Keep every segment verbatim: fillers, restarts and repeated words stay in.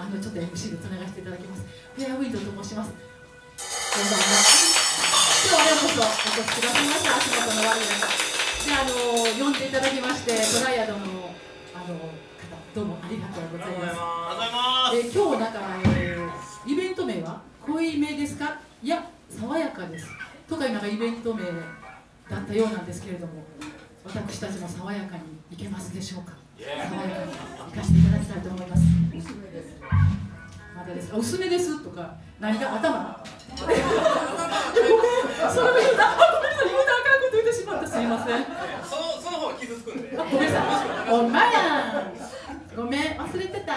あのちょっと エムシー でつながせていただきます。フェアウィンドと申します。こんばんは。今日はようこそお越しくださいました。足元の悪い中で、あの呼んでいただきまして、トライアドのあの方、どうもありがとうございます。ありがとうございます。え今日なんか、えー、イベント名は濃いめですか？いや、爽やかですとかいうなんかイベント名だったようなんですけれども、私たちも爽やかにいけますでしょうか？爽やかに行かせていただきたいと思います。まだですか？薄めですとか何か頭？ごめん、それも言うた、それも言うたあかんこと言ってしまった。すいません。 そのその方が傷つくんで。 ごめんなさい。ほんまやん。ごめん、忘れてた。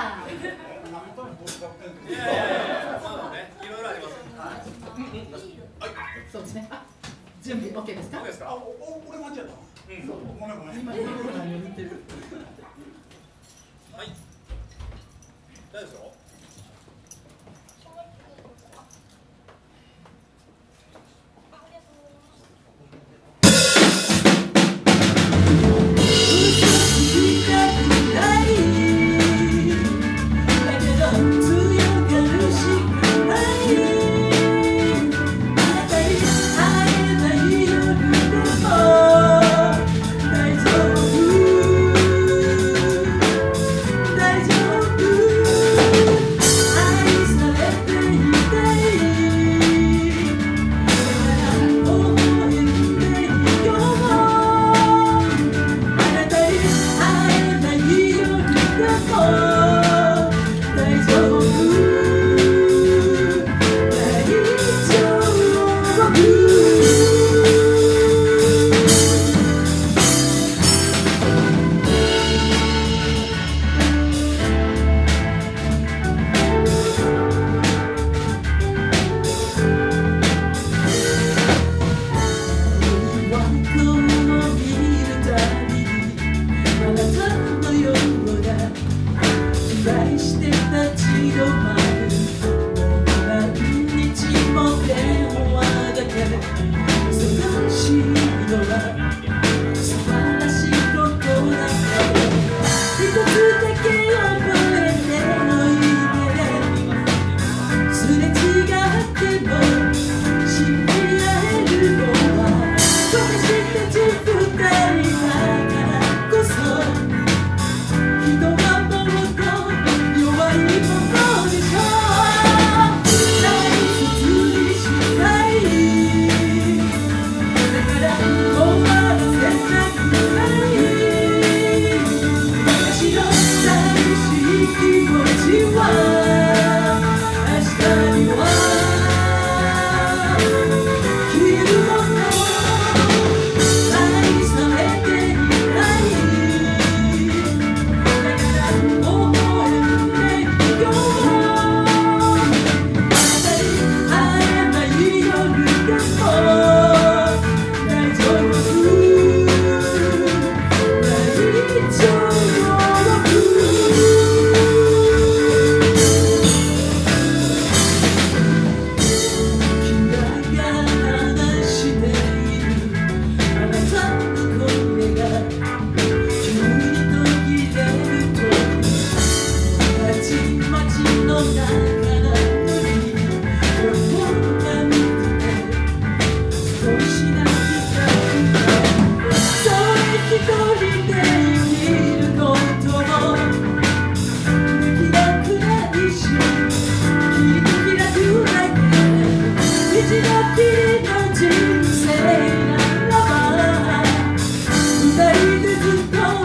いやいやいや、まだね、いろいろあります。 そうですね。あ、準備 OK ですか？ OK ですか？ あ、お、俺間違えた。うん、ごめんごめん。 今英語何を言ってる？ はい。大丈夫ですよ。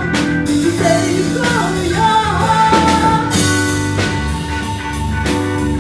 「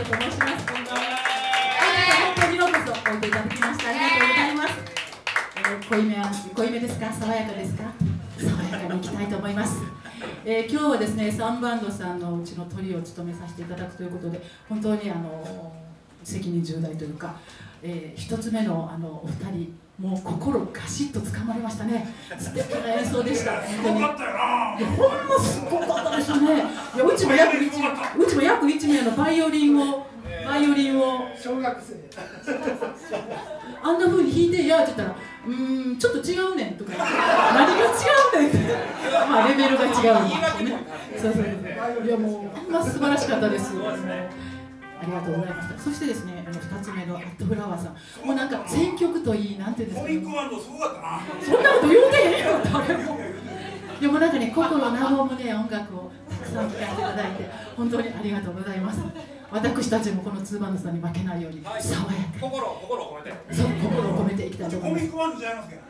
と申します。こんばんは。本当にようこそおいでいただきましてありがとうございます。えー、濃いめは濃いめですか、爽やかですか。爽やかにいきたいと思います。えー、今日はですね、サンバンドさんのうちのトリを務めさせていただくということで、本当にあの責任重大というか、えー、一つ目のあのお二人、もう心ガシッと掴まれましたね。素敵な演奏でした。 すごかったよな。 いや、ほんますごかったですよね。いや、うちも約一名、うちも約一名のバイオリンを、バイオリンを小学生。 あんな風に弾いてやって言ったら、うーん、ちょっと違うねんとか、何が違うねんって、まあレベルが違うんですよね。そうそうそう。いや、もうほんま素晴らしかったです。ありがとうございました。そしてですね、あのふたつめのアットフラワーさん、もうなんか選曲といい、なんていうんですか、 コミックバンドすごかったな。 そんなこと言うてへんよ、誰も。でもなんかね、心和むね、音楽をたくさん聴かせていただいて、本当にありがとうございます。私たちもこのツーバンドさんに負けないように、 はい、 爽やかに、 心心を込めて、 そう、心を込めていきたいと思います。 コミックバンドじゃいますけど。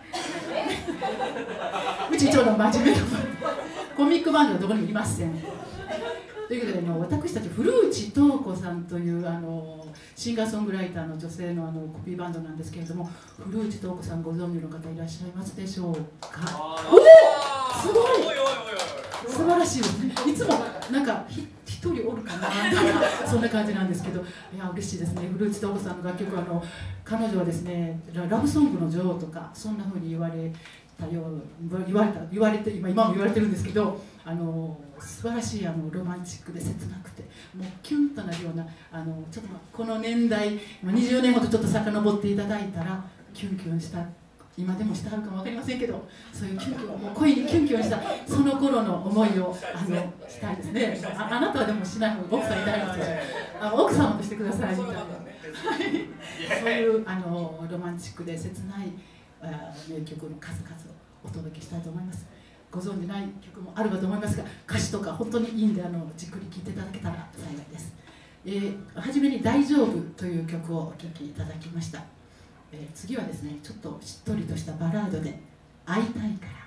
うちちょうど真面目なコミックバンドはどこにもいません。ということで、ね、私たち古内東子さんというあのシンガーソングライターの女性のあのコピーバンドなんですけれども、古内東子さんご存知の方いらっしゃいますでしょうか。おお、すごい、素晴らしいですね。いつもなんかひ一人おるかなそんな感じなんですけど、いや嬉しいですね。古内東子さんの楽曲、あの彼女はですね、ラブソングの女王とかそんな風に言われたよう言われた言われて今今も言われてるんですけど、あの素晴らしいあのロマンチックで切なくて、もうキュンとなるような、あのちょっとこの年代にじゅうねんほどちょっと遡っていただいたらキュンキュンした、今でもしてはるかも分かりませんけど、そういうキュンキュン、もう恋にキュンキュンしたその頃の思いをあのしたいですね。あ, あなたはでもしない方が奥さんいたいですよ。あ奥様としてくださいみたいな、そういうあのロマンチックで切ないあ名曲の数々をお届けしたいと思います。ご存じない曲もあるかと思いますが、歌詞とか本当にいいんで、あのじっくり聴いていただけたら幸いです。えー、初めに「大丈夫」という曲をお聴きいただきました。えー、次はですね、ちょっとしっとりとしたバラードで「会いたいから」。